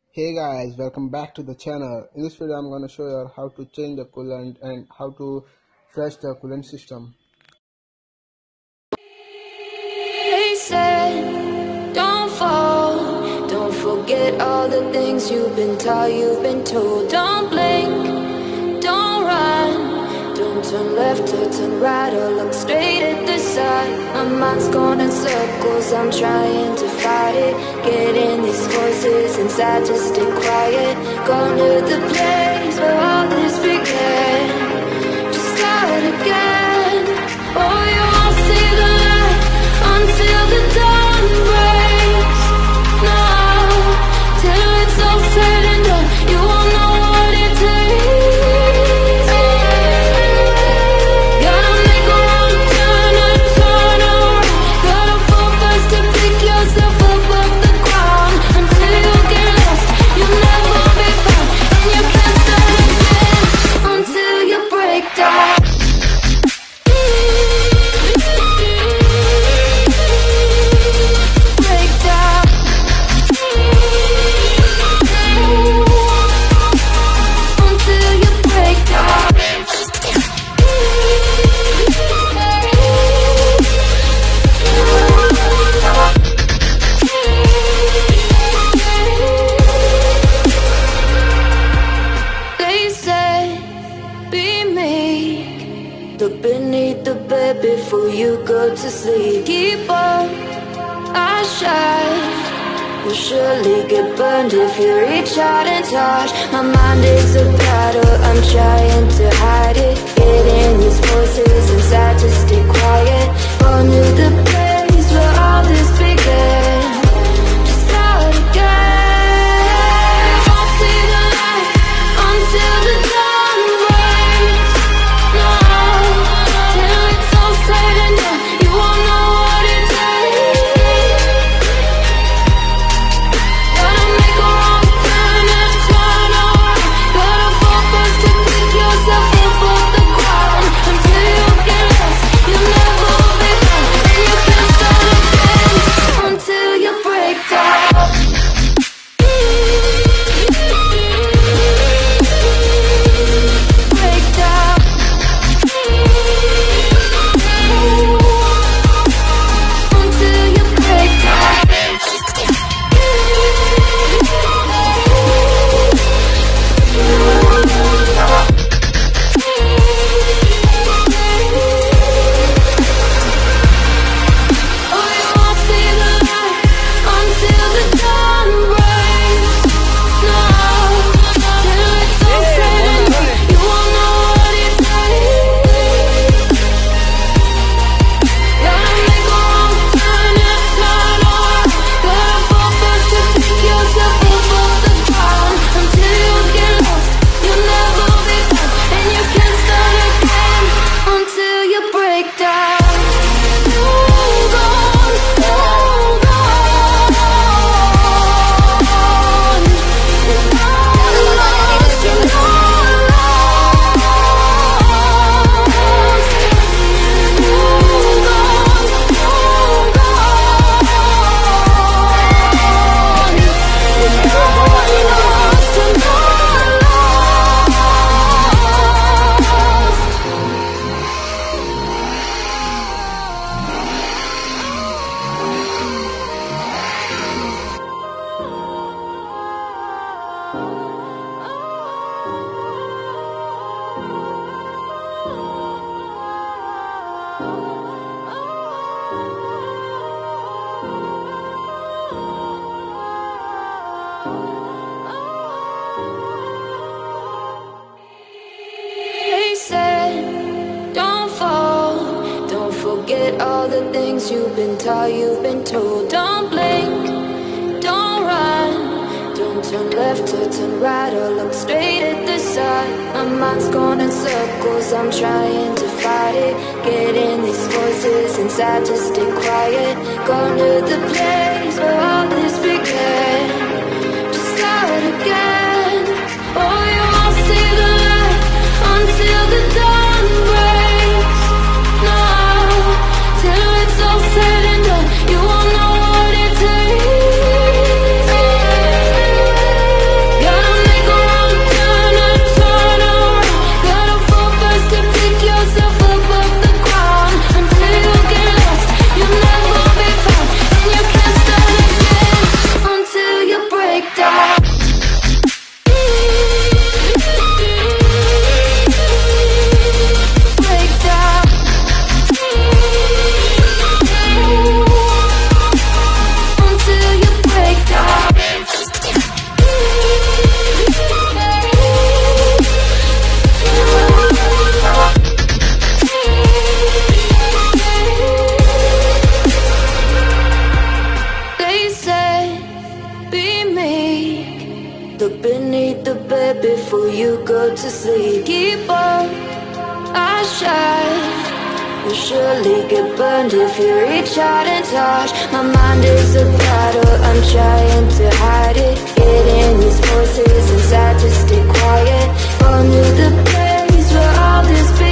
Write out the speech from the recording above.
Hey guys, welcome back to the channel. In this video I'm going to show you how to change the coolant and how to flush the coolant system. They said, don't fall, don't forget all the things you've been taught, you've been told. Don't blink, don't run, don't turn left or turn right or look straight at the sun. My mind's going in circles, I'm trying to fight it. Getting these voices inside to stay quiet. Gone to the place where all this began. Just start again. Oh, you won't see the light until the dawn breaks. No, till it's all said and done, you won't know what it takes. Gotta make a wrong turn and turn around. Gotta fall fast to pick yourself up off the ground. Until you get lost, you'll never be found. And you can't start again until you break down. Look beneath the bed before you go to sleep. Keep on, I shine. You'll surely get burned if you reach out and touch. My mind is a battle, I'm trying to hide it. Getting these voices inside to stay quiet. On to the place where all this began. Just start again. Won't see the light until the dawn breaks. No, till it's all said and done, you won't know what it takes. Gotta make a wrong turn and turn around. Gotta fall fast to pick yourself up off the ground. Until you get lost, you'll never be found. And you can't start again until you break down. Break down. Until you break down. Oh, you won't see the light until the dawn breaks. No, till it's all said and done, you won't know what it takes. Gotta make a wrong turn and turn around. Gotta fall fast to pick yourself up off the ground. Until you get lost, you'll never be found. And you can't start again until you break down. Hold on, hold on. You're not lost, you're not lost. Hold on, hold on. You're not lost, you're not lost. They said, don't fall, don't forget all the things you've been taught, you've been told. Don't blink, don't run, don't turn left or turn right or look straight at the sun. My mind's going in circles, I'm trying to fight it. Getting these voices inside to stay quiet. Gone to the place where all this began. Just start again. Oh, you won't see the light until the dawn breaks. No, till it's all said and done, you won't know what it takes. to sleep. Keep on our shine. You'll surely get burned if you reach out and touch. My mind is a battle, I'm trying to hide it. Getting these voices inside to stay quiet. Only the place where all this